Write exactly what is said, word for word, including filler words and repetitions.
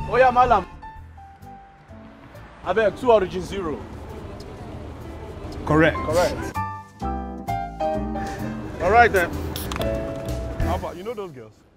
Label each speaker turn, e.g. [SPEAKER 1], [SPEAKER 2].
[SPEAKER 1] Oh yeah, Mallam. I beg, two Orijin Zero.
[SPEAKER 2] Correct.
[SPEAKER 1] Correct. All right then.
[SPEAKER 2] How about, you know those girls?